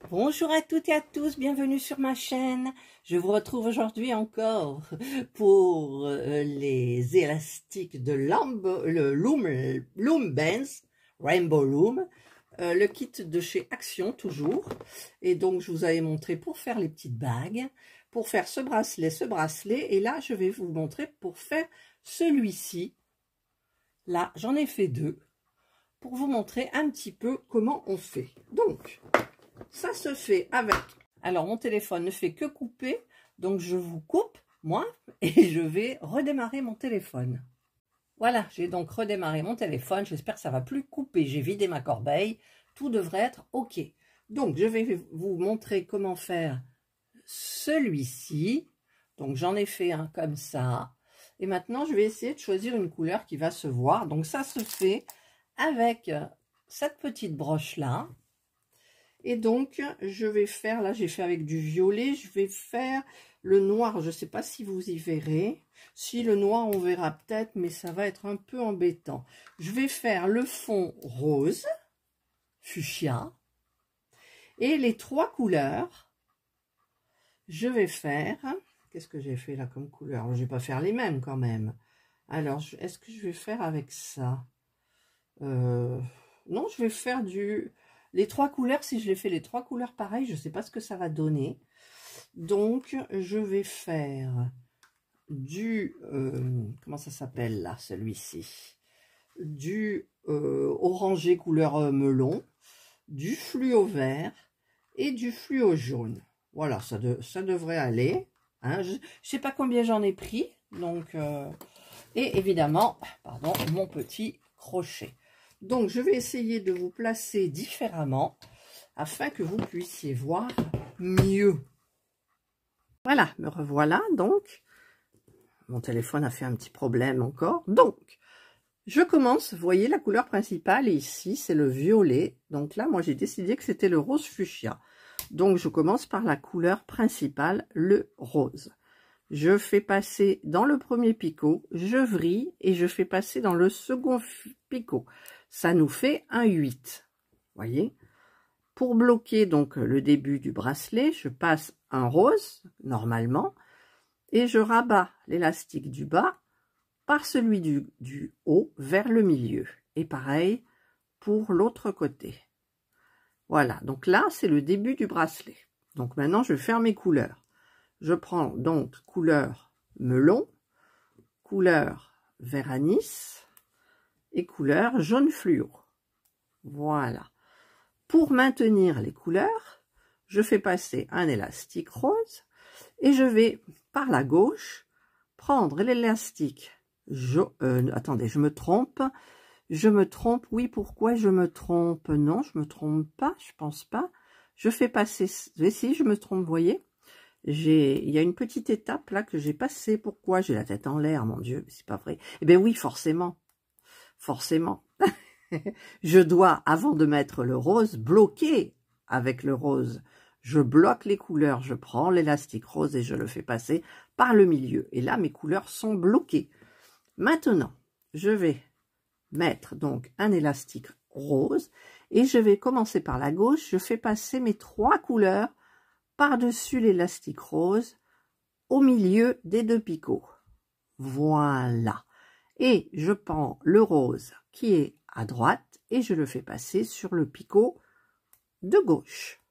Bonjour à toutes et à tous, bienvenue sur ma chaîne. Je vous retrouve aujourd'hui encore pour les élastiques de le Loom Bands, Rainbow Loom, le kit de chez Action toujours. Et donc je vous avais montré pour faire les petites bagues, pour faire ce bracelet. Et là je vais vous montrer pour faire celui-ci. Là j'en ai fait deux pour vous montrer un petit peu comment on fait. Donc ça se fait avec, alors mon téléphone ne fait que couper, donc je vous coupe, moi, et je vais redémarrer mon téléphone. Voilà, j'ai donc redémarré mon téléphone, j'espère que ça va plus couper, j'ai vidé ma corbeille, tout devrait être ok. Donc je vais vous montrer comment faire celui-ci, donc j'en ai fait un comme ça, et maintenant je vais essayer de choisir une couleur qui va se voir, donc ça se fait avec cette petite broche là. Et donc, je vais faire, là j'ai fait avec du violet, je vais faire le noir, je ne sais pas si vous y verrez. Si le noir, on verra peut-être, mais ça va être un peu embêtant. Je vais faire le fond rose, fuchsia, et les trois couleurs, je vais faire, qu'est-ce que j'ai fait là comme couleur? Je ne vais pas faire les mêmes quand même. Alors, est-ce que je vais faire avec ça? Non, je vais faire les trois couleurs, si je les fais les trois couleurs pareil, je ne sais pas ce que ça va donner. Donc, je vais faire du, comment ça s'appelle là, celui-ci? Du orangé couleur melon, du fluo vert et du fluo jaune. Voilà, ça devrait aller. Hein. Je ne sais pas combien j'en ai pris. Donc, et évidemment, pardon, mon petit crochet. Donc, je vais essayer de vous placer différemment afin que vous puissiez voir mieux. Voilà, me revoilà donc. Mon téléphone a fait un petit problème encore. Donc, je commence, vous voyez la couleur principale ici, c'est le violet. Donc là, moi, j'ai décidé que c'était le rose fuchsia. Donc, je commence par la couleur principale, le rose. Je fais passer dans le premier picot, je vrille et je fais passer dans le second picot. Ça nous fait un 8. Voyez? Pour bloquer donc le début du bracelet, je passe un rose, normalement, et je rabats l'élastique du bas par celui du haut vers le milieu. Et pareil pour l'autre côté. Voilà, donc là, c'est le début du bracelet. Donc maintenant, je vais faire mes couleurs. Je prends donc couleur melon, couleur vert anis et couleur jaune fluo. Voilà. Pour maintenir les couleurs, je fais passer un élastique rose et je vais par la gauche prendre l'élastique. Attendez, je me trompe. Oui, pourquoi je me trompe? Non, je me trompe pas, je pense pas. Je fais passer, si je me trompe, vous voyez? Il y a une petite étape là que j'ai passée. Pourquoi? J'ai la tête en l'air, mon Dieu, c'est pas vrai. Eh bien oui, forcément. Forcément. Je dois, avant de mettre le rose, bloquer avec le rose. Je bloque les couleurs, je prends l'élastique rose et je le fais passer par le milieu. Et là, mes couleurs sont bloquées. Maintenant, je vais mettre donc un élastique rose et je vais commencer par la gauche. Je fais passer mes trois couleurs par-dessus l'élastique rose au milieu des deux picots. Voilà. Et je prends le rose qui est à droite et je le fais passer sur le picot de gauche.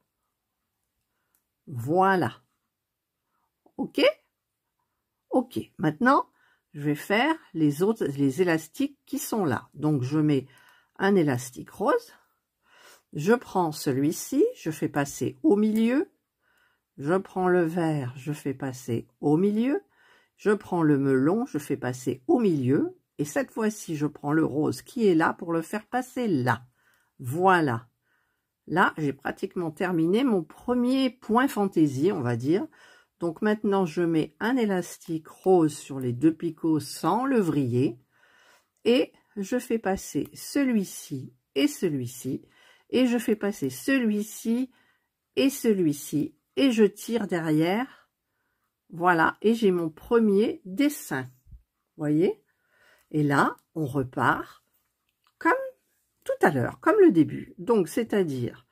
Voilà. Ok? Ok. Maintenant, je vais faire les élastiques qui sont là. Donc, je mets un élastique rose. Je prends celui-ci, je fais passer au milieu. Je prends le vert, je fais passer au milieu. Je prends le melon, je fais passer au milieu. Et cette fois-ci, je prends le rose qui est là pour le faire passer là. Voilà. Là, j'ai pratiquement terminé mon premier point fantaisie, on va dire. Donc maintenant, je mets un élastique rose sur les deux picots sans le vriller. Et je fais passer celui-ci et celui-ci. Et je fais passer celui-ci et celui-ci. Et je tire derrière. Voilà. Et j'ai mon premier dessin. Voyez? Et là, on repart comme tout à l'heure, comme le début. Donc, c'est-à-dire,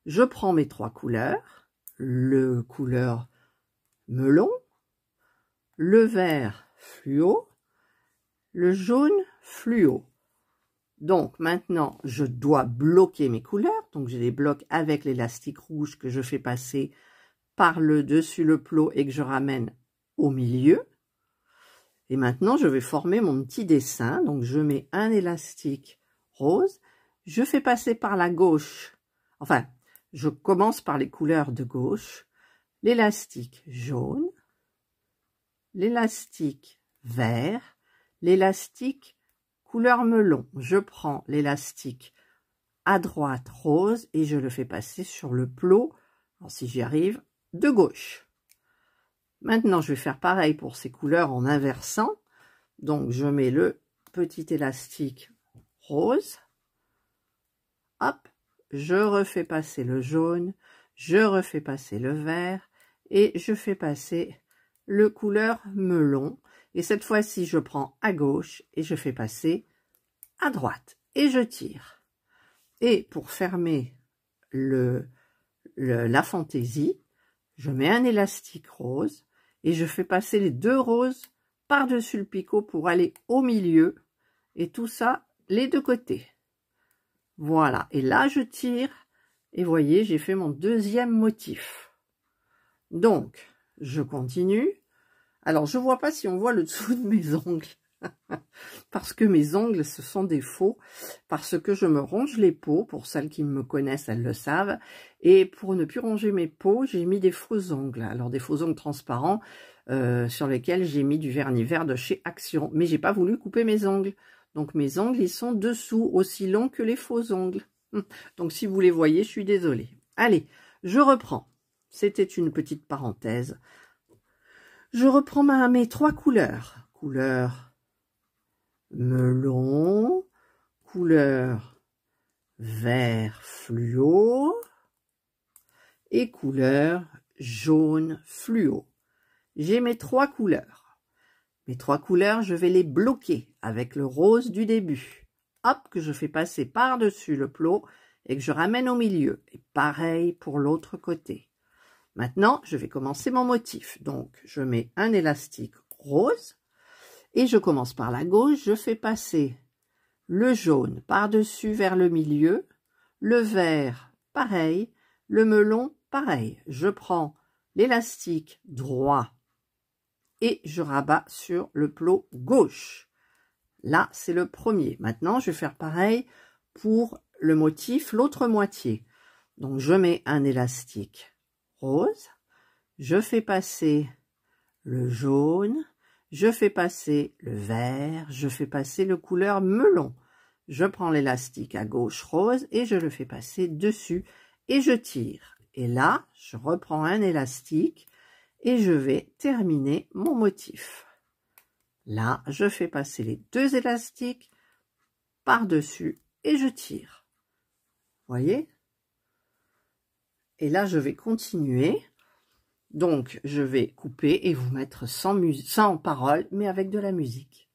je prends mes 3 couleurs, le couleur melon, le vert fluo, le jaune fluo. Donc maintenant, je dois bloquer mes couleurs. Donc je les bloque avec l'élastique rouge que je fais passer par le dessus le plot et que je ramène au milieu. Et maintenant, je vais former mon petit dessin. Donc je mets un élastique rose. Je fais passer par la gauche. Enfin, je commence par les couleurs de gauche. L'élastique jaune, l'élastique vert, l'élastique couleur melon. Je prends l'élastique à droite rose et je le fais passer sur le plot, alors si j'y arrive, de gauche. Maintenant, je vais faire pareil pour ces couleurs en inversant. Donc, je mets le petit élastique rose. Hop, je refais passer le jaune, je refais passer le vert et je fais passer le couleur melon. Et cette fois-ci, je prends à gauche et je fais passer à droite et je tire. Et pour fermer la fantaisie, je mets un élastique rose et je fais passer les 2 roses par-dessus le picot pour aller au milieu et tout ça les 2 côtés. Voilà, et là je tire et voyez, j'ai fait mon deuxième motif. Donc, je continue. Alors, je vois pas si on voit le dessous de mes ongles. Parce que mes ongles, ce sont des faux, parce que je me ronge les peaux, pour celles qui me connaissent, elles le savent, et pour ne plus ronger mes peaux, j'ai mis des faux ongles, alors des faux ongles transparents, sur lesquels j'ai mis du vernis vert de chez Action, mais j'ai pas voulu couper mes ongles, donc mes ongles, ils sont dessous, aussi longs que les faux ongles, donc si vous les voyez, je suis désolée. Allez, je reprends, c'était une petite parenthèse, je reprends mes 3 couleurs, couleur melon, couleur vert fluo et couleur jaune fluo. J'ai mes 3 couleurs. Mes 3 couleurs, je vais les bloquer avec le rose du début. Hop, que je fais passer par-dessus le plot et que je ramène au milieu. Et pareil pour l'autre côté. Maintenant, je vais commencer mon motif. Donc, je mets un élastique rose. Et je commence par la gauche, je fais passer le jaune par-dessus vers le milieu, le vert pareil, le melon pareil. Je prends l'élastique droit et je rabats sur le plot gauche. Là, c'est le premier. Maintenant, je vais faire pareil pour le motif, l'autre moitié. Donc, je mets un élastique rose, je fais passer le jaune, je fais passer le vert, je fais passer le couleur melon. Je prends l'élastique à gauche rose et je le fais passer dessus et je tire. Et là, je reprends un élastique et je vais terminer mon motif. Là, je fais passer les 2 élastiques par-dessus et je tire. Voyez? Et là, je vais continuer. Donc, je vais couper et vous mettre sans parole, mais avec de la musique.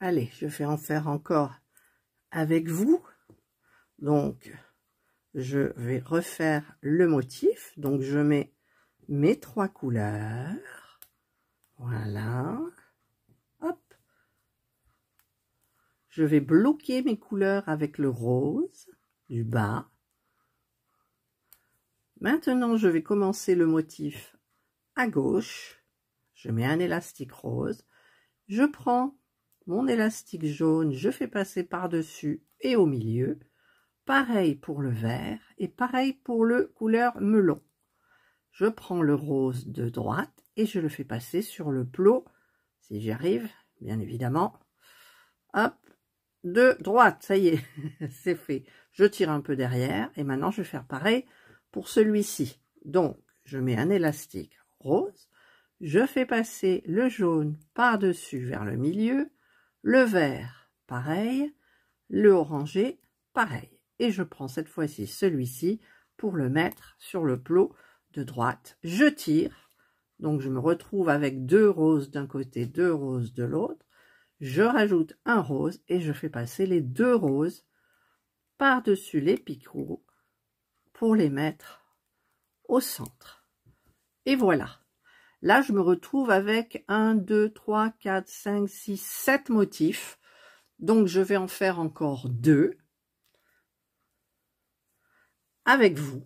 Allez, je vais en faire encore avec vous. Donc, je vais refaire le motif. Donc, je mets mes 3 couleurs. Voilà. Hop. Je vais bloquer mes couleurs avec le rose du bas. Maintenant, je vais commencer le motif à gauche. Je mets un élastique rose. Je prends mon élastique jaune, je fais passer par-dessus et au milieu. Pareil pour le vert et pareil pour le couleur melon. Je prends le rose de droite et je le fais passer sur le plot, si j'y arrive, bien évidemment. Hop, de droite, ça y est, c'est fait. Je tire un peu derrière et maintenant je vais faire pareil pour celui-ci. Donc, je mets un élastique rose, je fais passer le jaune par-dessus vers le milieu, le vert, pareil, le orangé, pareil. Et je prends cette fois-ci celui-ci pour le mettre sur le plot de droite. Je tire, donc je me retrouve avec 2 roses d'un côté, 2 roses de l'autre. Je rajoute un rose et je fais passer les 2 roses par-dessus les picots pour les mettre au centre. Et voilà. Là, je me retrouve avec 1, 2, 3, 4, 5, 6, 7 motifs. Donc, je vais en faire encore 2 avec vous.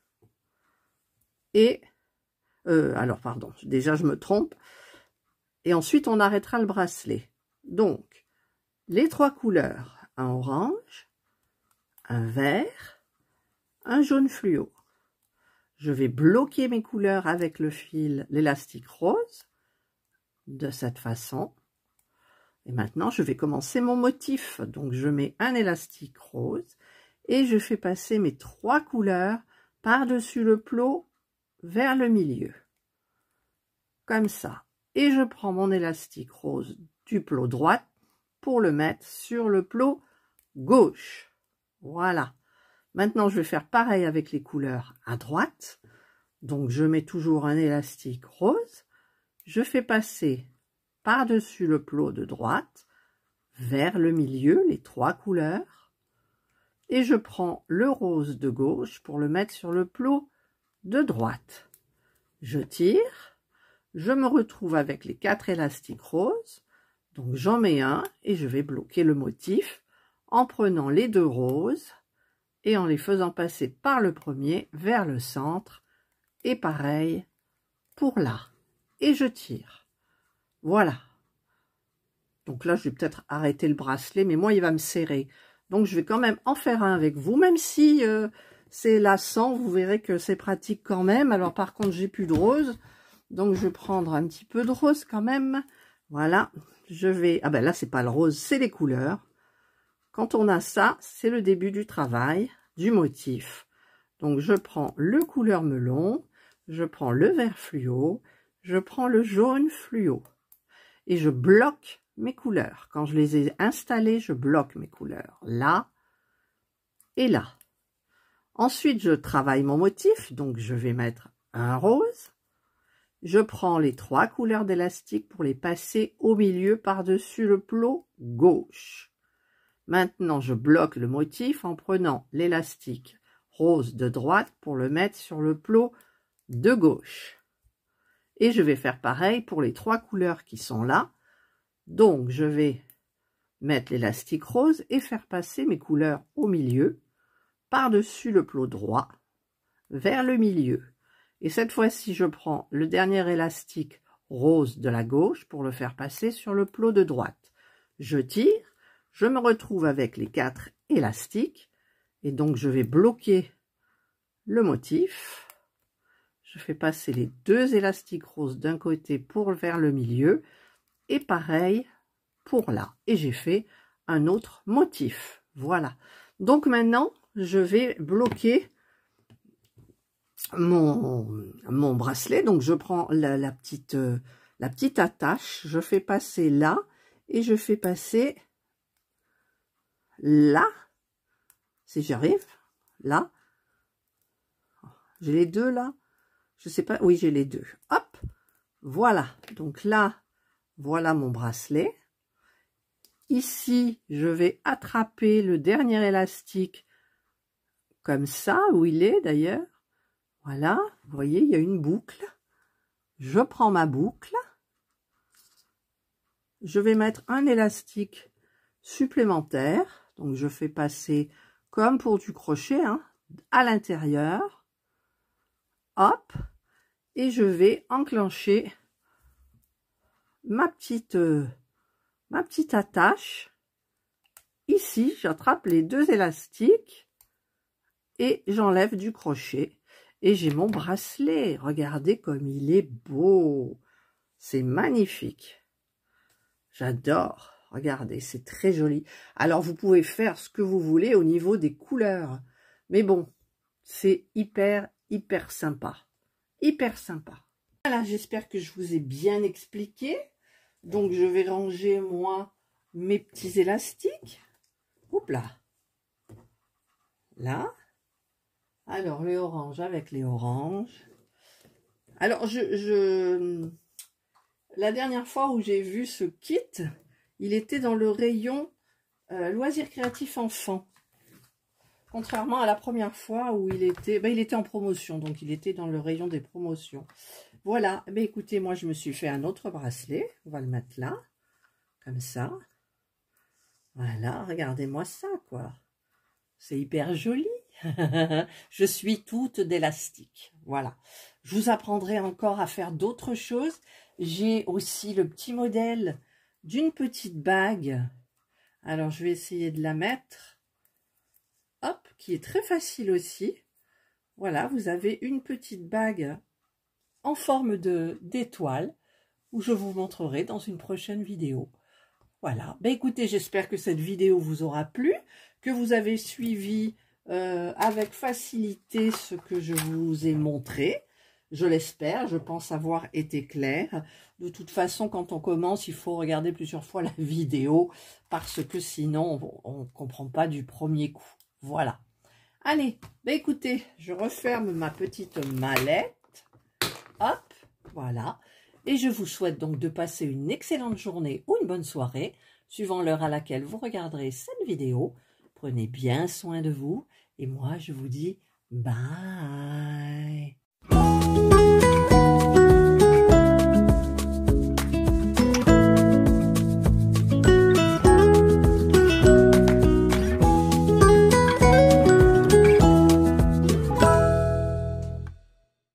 Et, alors, pardon, déjà, je me trompe. Et ensuite, on arrêtera le bracelet. Donc, les 3 couleurs, un orange, un vert, un jaune fluo. Je vais bloquer mes couleurs avec le fil, l'élastique rose, de cette façon. Et maintenant, je vais commencer mon motif. Donc, je mets un élastique rose et je fais passer mes 3 couleurs par-dessus le plot vers le milieu. Comme ça. Et je prends mon élastique rose du plot droite pour le mettre sur le plot gauche. Voilà. Maintenant, je vais faire pareil avec les couleurs à droite. Donc, je mets toujours un élastique rose. Je fais passer par-dessus le plot de droite, vers le milieu, les 3 couleurs. Et je prends le rose de gauche pour le mettre sur le plot de droite. Je tire. Je me retrouve avec les 4 élastiques roses. Donc, j'en mets un et je vais bloquer le motif en prenant les 2 roses et en les faisant passer par le premier vers le centre. Et pareil pour là. Et je tire. Voilà. Donc là, je vais peut-être arrêter le bracelet, mais moi, il va me serrer. Donc, je vais quand même en faire un avec vous, même si c'est lassant, vous verrez que c'est pratique quand même. Alors, par contre, j'ai plus de rose. Donc, je vais prendre un petit peu de rose quand même. Voilà. Je vais... Ah ben là, c'est pas le rose, c'est les couleurs. Quand on a ça, c'est le début du travail, du motif. Donc, je prends le couleur melon, je prends le vert fluo, je prends le jaune fluo. Et je bloque mes couleurs. Quand je les ai installées, je bloque mes couleurs. Là et là. Ensuite, je travaille mon motif. Donc, je vais mettre un rose. Je prends les 3 couleurs d'élastique pour les passer au milieu par-dessus le plot gauche. Maintenant, je bloque le motif en prenant l'élastique rose de droite pour le mettre sur le plot de gauche. Et je vais faire pareil pour les 3 couleurs qui sont là. Donc, je vais mettre l'élastique rose et faire passer mes couleurs au milieu, par-dessus le plot droit, vers le milieu. Et cette fois-ci, je prends le dernier élastique rose de la gauche pour le faire passer sur le plot de droite. Je tire, je me retrouve avec les 4 élastiques, et donc je vais bloquer le motif. Je fais passer les 2 élastiques roses d'un côté pour vers le milieu, et pareil pour là. Et j'ai fait un autre motif. Voilà. Donc maintenant, je vais bloquer mon bracelet. Donc je prends la petite attache, je fais passer là, et je fais passer là, si j'arrive, là. J'ai les 2 là. Je sais pas, oui, j'ai les 2. Hop, voilà. Donc là, voilà mon bracelet. ici, je vais attraper le dernier élastique comme ça, où il est d'ailleurs. Voilà, vous voyez, il y a une boucle. Je prends ma boucle. Je vais mettre un élastique supplémentaire. Donc, je fais passer comme pour du crochet, hein, à l'intérieur. Hop. Et je vais enclencher ma petite attache. Ici, j'attrape les deux élastiques et j'enlève du crochet. Et j'ai mon bracelet. Regardez comme il est beau. C'est magnifique. J'adore. Regardez, c'est très joli. Alors, vous pouvez faire ce que vous voulez au niveau des couleurs. Mais bon, c'est hyper sympa. Hyper sympa. Voilà, j'espère que je vous ai bien expliqué. Donc, je vais ranger, moi, mes petits élastiques. Oups là. Là. Alors, les oranges avec les oranges. Alors, la dernière fois où j'ai vu ce kit, il était dans le rayon loisirs créatifs enfants. Contrairement à la première fois où il était en promotion. Donc, il était dans le rayon des promotions. Voilà. Mais écoutez, moi, je me suis fait un autre bracelet. On va le mettre là. Comme ça. Voilà. Regardez-moi ça, quoi. C'est hyper joli. Je suis toute d'élastique. Voilà. Je vous apprendrai encore à faire d'autres choses. J'ai aussi le petit modèle d'une petite bague. Alors, je vais essayer de la mettre. Hop, qui est très facile aussi. Voilà, vous avez une petite bague en forme d'étoile où je vous montrerai dans une prochaine vidéo. Voilà. Ben écoutez, j'espère que cette vidéo vous aura plu, que vous avez suivi avec facilité ce que je vous ai montré. Je l'espère, je pense avoir été claire. De toute façon, quand on commence, il faut regarder plusieurs fois la vidéo parce que sinon, on ne comprend pas du premier coup. Voilà. Allez, ben écoutez, je referme ma petite mallette. Hop, voilà. Et je vous souhaite donc de passer une excellente journée ou une bonne soirée, suivant l'heure à laquelle vous regarderez cette vidéo. Prenez bien soin de vous et moi, je vous dis bye.